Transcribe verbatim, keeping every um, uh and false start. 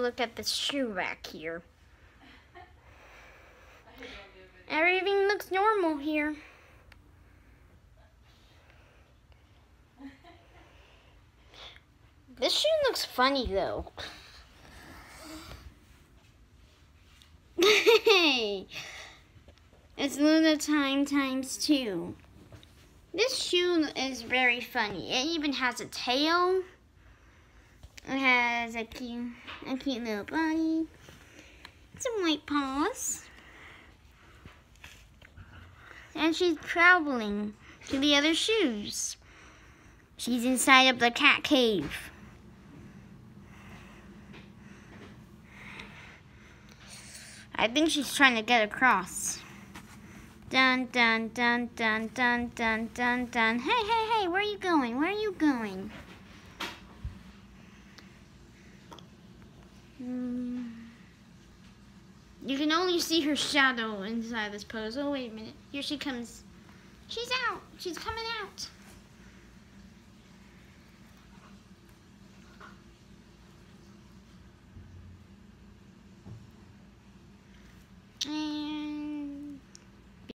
look at the shoe rack here. Everything looks normal here. This shoe looks funny though. Hey, it's Luna Time times two. This shoe is very funny. It even has a tail. It has a cute, a cute little body. Some white paws. And she's traveling to the other shoes. She's inside of the cat cave. I think she's trying to get across. Dun, dun, dun, dun, dun, dun, dun, dun. Hey, hey, hey, where are you going? Where are you going? Hmm. You can only see her shadow inside this pose. Oh, wait a minute. Here she comes. She's out. She's coming out.